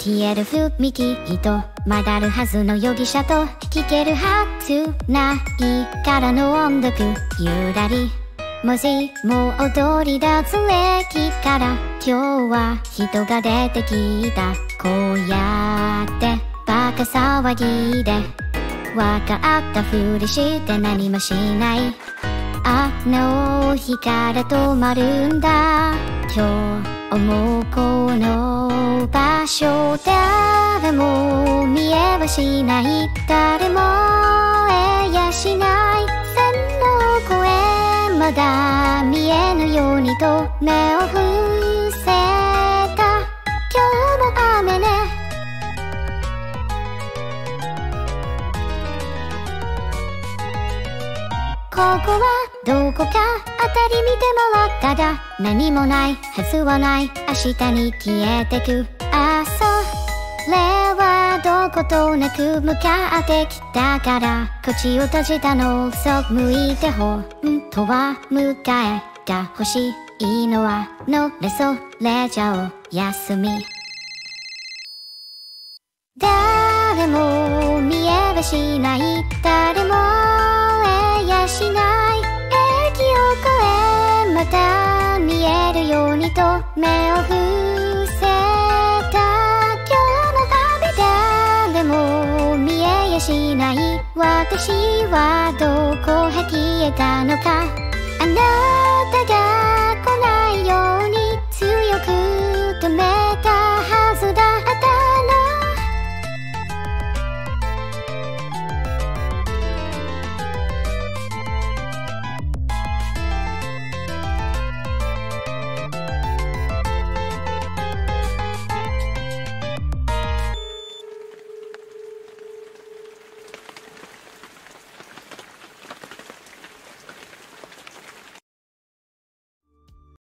消える踏切と曲がるはずの容疑者と聞けるはずないからの音楽ゆらり文字も踊りだずれきから今日は人が出てきたこうやってバカ騒ぎでわかったふりして何もしないあの日から止まるんだ今日もうこの場所誰も見えはしない誰もやしない線の声まだ見えぬようにと目を伏せた今日も雨ねここはどこかあたり見て回ったが何もないはずはない明日に消えてくあそれはどことなく向かってきたから口を閉じたのそう向いて本当は迎えが欲しいのはのれそれじゃお休み誰も見えはしない誰もやしない駅を越えまた見えるようにと目を伏せた今日の雨誰も見えやしない私はどこへ消えたのか